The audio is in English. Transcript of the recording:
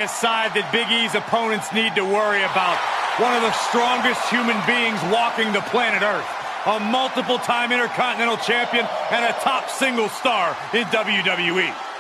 side that Big E's opponents need to worry about. One of the strongest human beings walking the planet Earth. A multiple-time Intercontinental Champion and a top single star in WWE.